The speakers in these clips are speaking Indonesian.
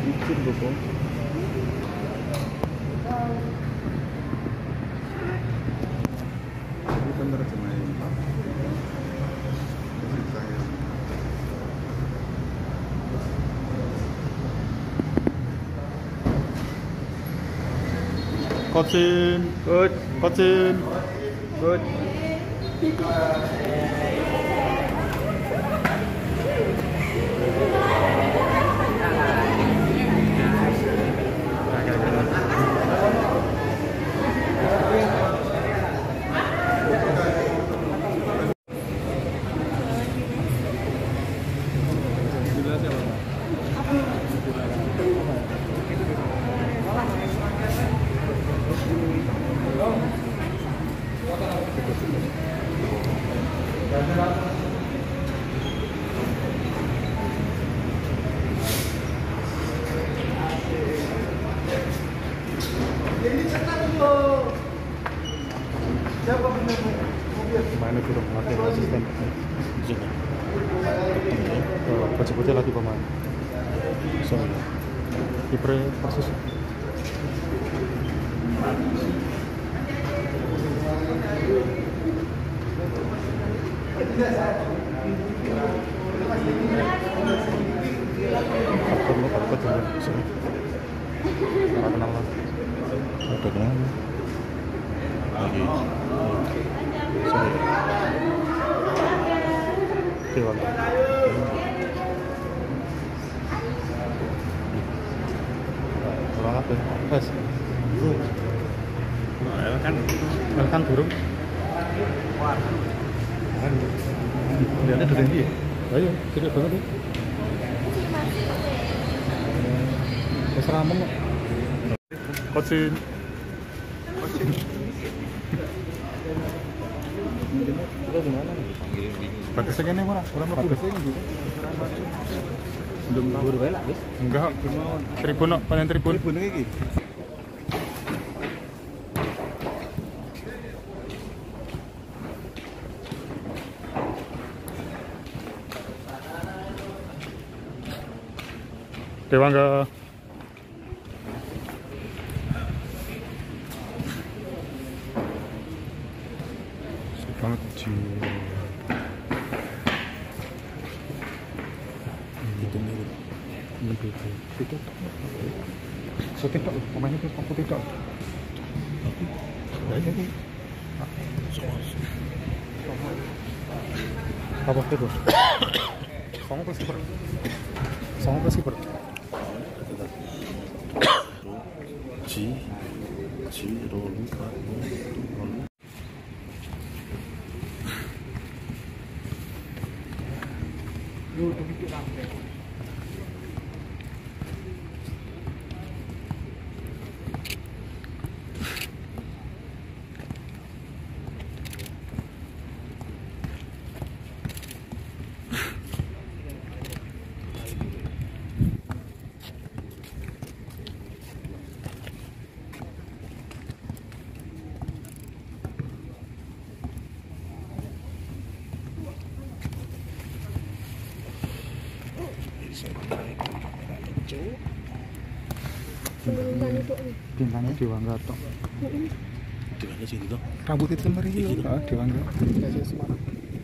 Izin Bopo. Ini kan terjemahin. Coachin, good, coachin, good. Mana kurang latihan asisten juga. Bocah-bocah lagi pemain. Soalnya kiper persis. Kapten lo apa tuh? Nggak kenal lah. Udah kenal. Lagi. Sorry. Dewan. Orang apa? Pas. Elkan burung. Lihatnya dari dia. Ayo, tidak banget ya. Keseramem kok. Coachin. Coachin. Kita di mana nih? Batasnya ini mana? Orang batasnya ini juga. Belum tahu lah, guys. Enggak. Tribun, panen tribun. Tribun iki. Dewangga. Banget sih. Itu mirip. Itu. Sekitar pemainnya itu aku tidak. Ya ini. Apa itu? Songo plus kiper. Songo plus kiper. Rolu. Bintangnya Dewangga tok. Dewangga sini toh. Rambut itu meri. Dewangga. Semarang.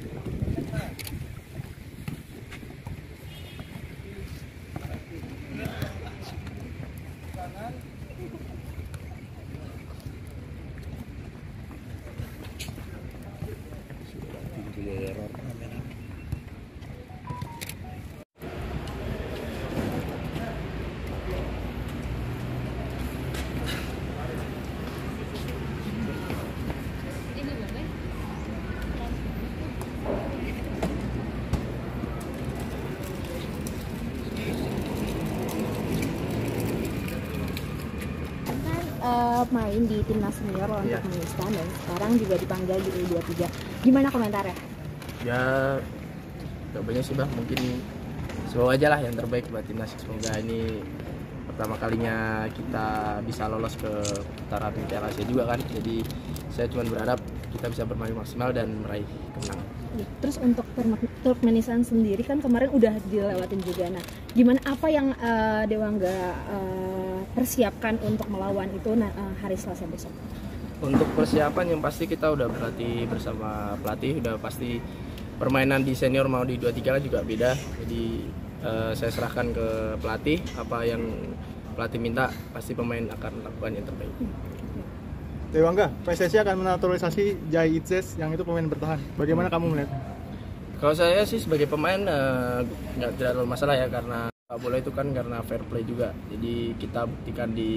Main di timnas senior lawan Turkmenistan dan sekarang juga dipanggil di U23. Gimana komentarnya? Ya, jawabannya sih Bang, mungkin semoga aja lah yang terbaik buat timnas. Semoga ini pertama kalinya kita bisa lolos ke putaran Piala Asia juga kan. Jadi saya cuma berharap kita bisa bermain maksimal dan meraih kemenangan. Terus untuk Turkmenistan sendiri kan kemarin udah dilewatin juga. Nah, gimana apa yang Dewangga persiapkan untuk melawan itu hari Selasa besok? Untuk persiapan yang pasti kita udah berlatih bersama pelatih, udah pasti permainan di senior mau di 23 kan juga beda. Jadi saya serahkan ke pelatih, apa yang pelatih minta pasti pemain akan lakukan yang terbaik. Dewangga, PSSI akan menaturalisasi Jai Itzes yang itu pemain bertahan. Bagaimana kamu melihat? Kalau saya sih sebagai pemain nggak terlalu masalah ya, karena bola itu kan karena fair play juga. Jadi kita buktikan di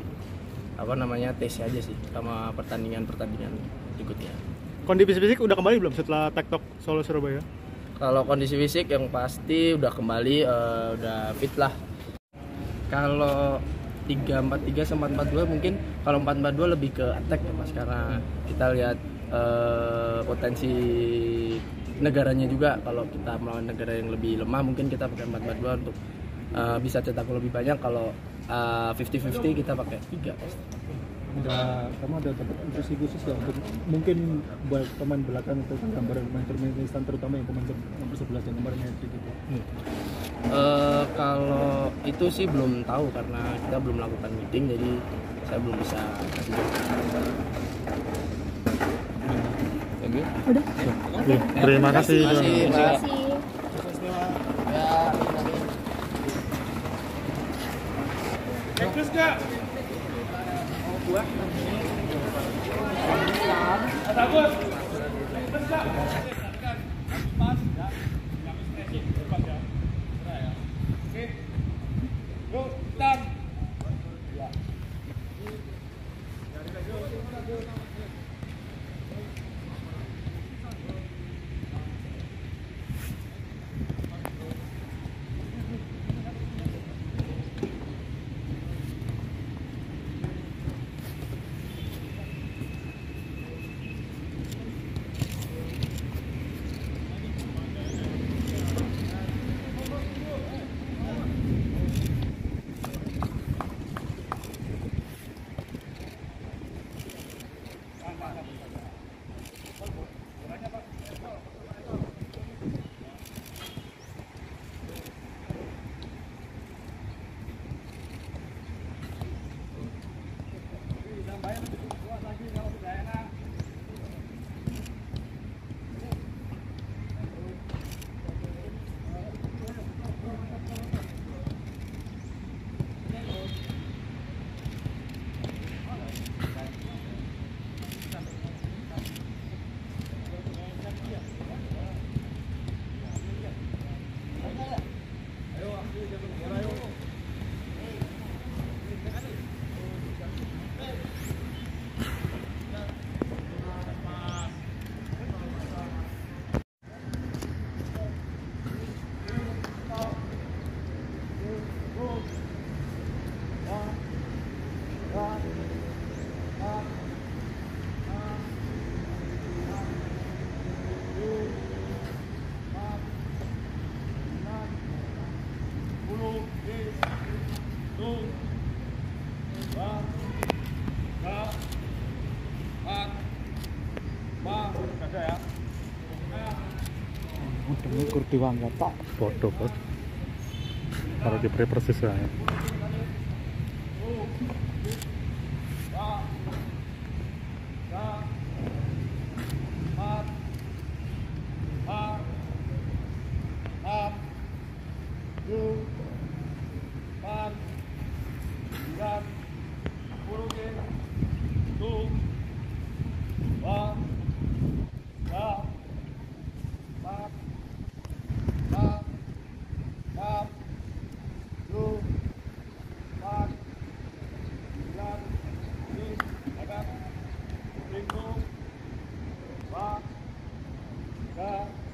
tes aja sih sama pertandingan berikutnya. Kondisi fisik udah kembali belum setelah TikTok Solo Surabaya? Kalau kondisi fisik yang pasti udah kembali, udah fit lah. Kalau 3-4-3 sama 4-4-2 mungkin kalau 4-4-2 lebih ke attack ya Mas, karena kita lihat potensi negaranya juga. Kalau kita melawan negara yang lebih lemah mungkin kita pakai 4-4-2 untuk bisa cetak gol lebih banyak. Kalau 50-50 kita pakai 3 pasti. Kamu ada instruksi khusus ya untuk mungkin buat pemain belakang untuk gambaran pemain Turkmenistan, terutama yang pemain nomor 11 yang kemarin hat-trick gitu? Kalau itu sih belum tahu karena kita belum melakukan meeting, jadi saya belum bisa kasih jawaban. Udah. Terima kasih. Terima kasih. Terus nggak? Udah Dewangga tak bodoh bos. Kalau diberi persis ya. Ba,